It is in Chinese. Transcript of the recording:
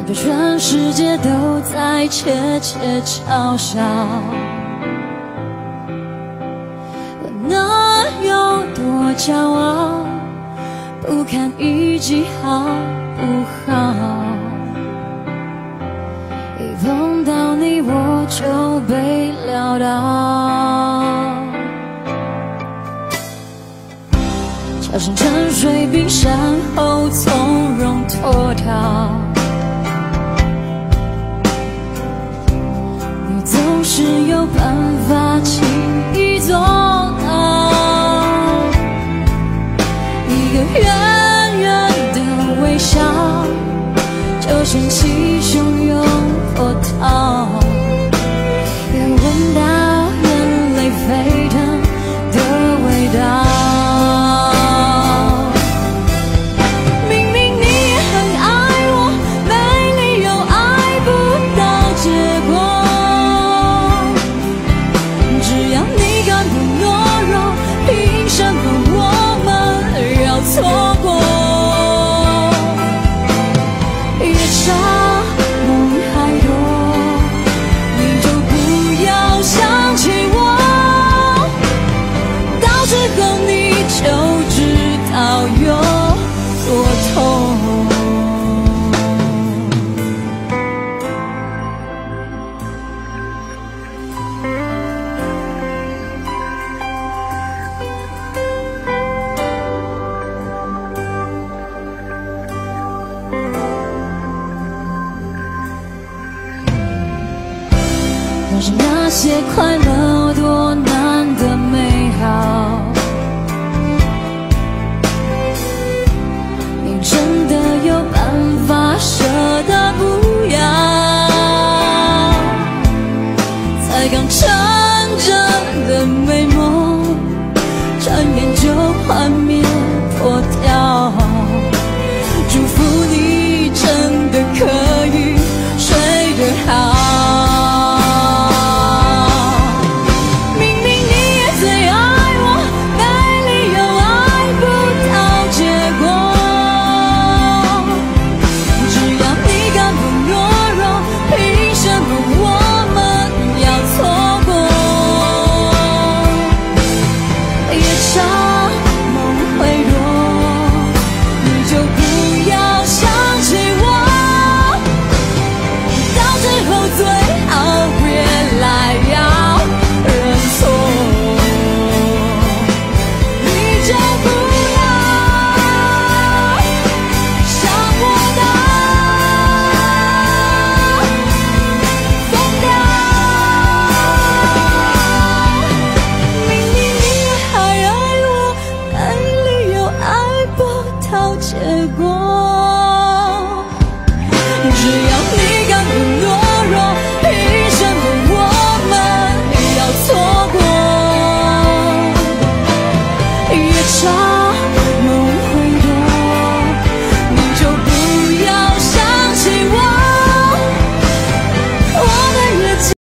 对全世界都在窃窃嘲笑，我能有多骄傲？不堪一击好不好？一碰到你我就被撂倒，小心沉睡冰山后从容脱逃。你总是有办法轻易做到，一个远远的微笑就掀起汹涌波涛，也闻到眼泪沸腾的味道。明明你也很爱我，没理由爱不到结果。只要你敢不懦弱，凭什么我们要错过？夜长梦还多，你就不要想起我，到最后你就知道有多痛。但是那些快乐多难得美好，你真的有办法舍得不要？才刚成真的美梦，转眼就幻灭破掉。祝福你真的可以睡得好。结果，只要你敢不懦弱，凭什么我们要错过？夜长